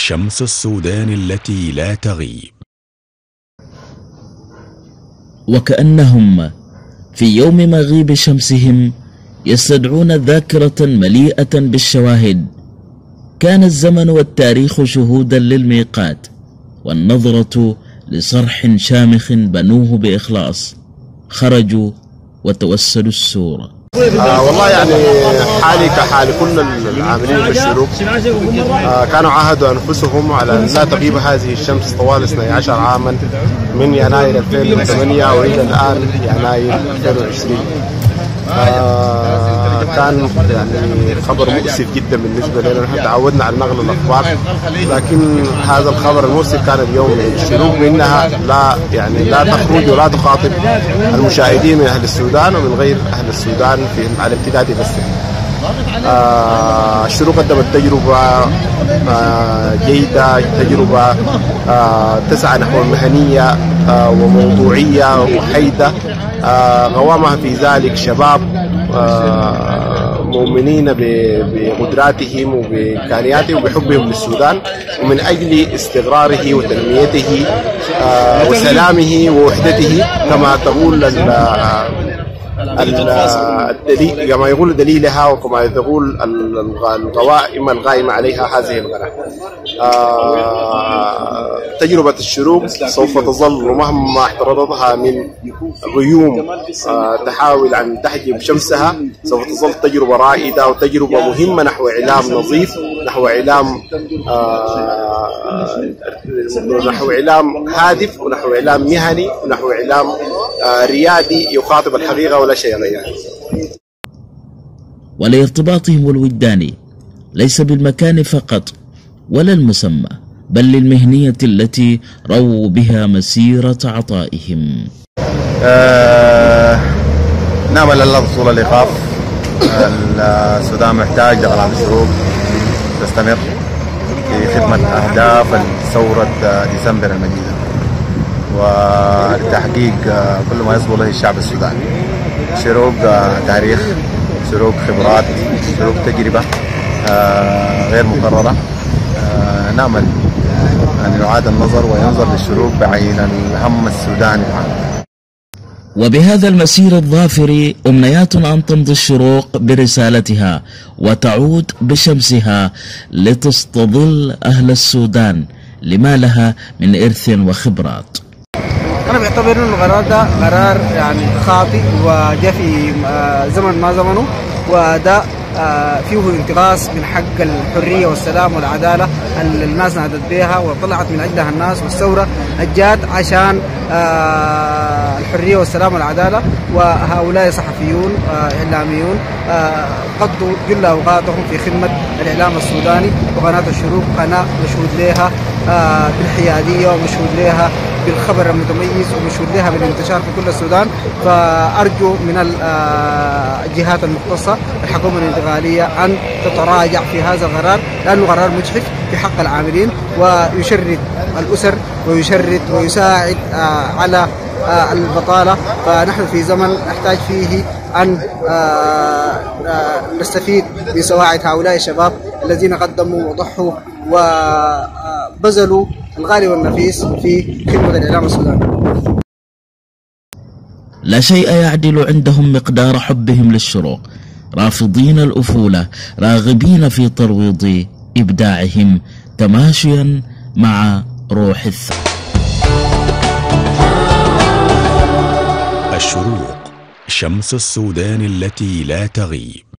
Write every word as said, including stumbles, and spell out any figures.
شمس السودان التي لا تغيب. وكأنهم في يوم مغيب شمسهم يستدعون ذاكرة مليئة بالشواهد. كان الزمن والتاريخ شهودا للميقات، والنظرة لصرح شامخ بنوه بإخلاص. خرجوا وتوسلوا السورة. آه والله يعني حالي كحال كل العاملين بالشروق. آه كانوا عاهدوا أنفسهم على أن لا تغيب هذه الشمس طوال اثني عشر عاما من يناير ألفين وثمانية وإلى الآن يناير ألفين وعشرين. آه كان يعني خبر مؤسف جدا بالنسبه لنا. نحن تعودنا على نقل الاخبار، لكن هذا الخبر المؤسف كان اليوم من الشروق بانها لا يعني لا تخرج ولا تخاطب المشاهدين من اهل السودان ومن غير اهل السودان في على امتداد بس. آه الشروق قدمت تجربه آه جيده، تجربه آه تسعى نحو مهنيه آه وموضوعيه وحيده. آه قوامها في ذلك شباب آه مؤمنين بقدراتهم وبإمكانياتهم وبحبهم للسودان، ومن أجل استقراره وتنميته آه وسلامه ووحدته كما تقول الدليل، كما يقول دليلها وكما تقول القوائم القائمة عليها هذه القناة. آه تجربة الشروق سوف تظل ومهما احترضتها من غيوم آه تحاول أن تحجب شمسها، سوف تظل تجربة رائدة وتجربة مهمة نحو إعلام نظيف، نحو إعلام آه نحو إعلام هادف، ونحو إعلام مهني، ونحو إعلام آه ريادي يخاطب الحقيقة ولا شيء غيره. ولارتباطهم الوجداني ليس بالمكان فقط ولا المسمى، بل للمهنية التي رووا بها مسيرة عطائهم. آه نامل الله طول الإيقاف. السودان محتاج لقناة الشروق تستمر في خدمة أهداف ثورة ديسمبر المجيدة ولتحقيق كل ما يصبو له الشعب السوداني. شروق تاريخ، شروق خبرات، شروق تجربة غير مكررة. نأمل أن يعاد النظر وينظر للشروق بعين الهم السوداني العام. وبهذا المسير الظافر أمنيات أن تمضي الشروق برسالتها وتعود بشمسها لتستظل أهل السودان لما لها من إرث وخبرات. أنا بعتبر إنه القرار ده قرار يعني خاطئ وجاء في زمن ما زمنه، وده فيه انتقاص من حق الحرية والسلام والعدالة اللي الناس نادت بها وطلعت من أجلها الناس، والثورة الجات عشان الحرية والسلام والعدالة. وهؤلاء صحفيون إعلاميون قضوا جل أوقاتهم في خدمة الإعلام السوداني، وقناة الشروق قناة مشهود لها بالحيادية ومشهود لها بالخبر المتميز ومشهود لها بالانتشار في كل السودان. فأرجو من الجهات المختصة الحكومة الانتقالية أن تتراجع في هذا القرار، لأنه قرار مجحف في حق العاملين ويشرد الأسر ويشرد ويساعد على البطالة. فنحن في زمن نحتاج فيه أن نستفيد بسواعد هؤلاء الشباب الذين قدموا وضحوا وبذلوا الغالي والنفيس في خدمة الإعلام السوداني. لا شيء يعدل عندهم مقدار حبهم للشروق، رافضين الأفولة، راغبين في ترويض إبداعهم تماشيا مع روح الثورة. الشروق، شمس السودان التي لا تغيب.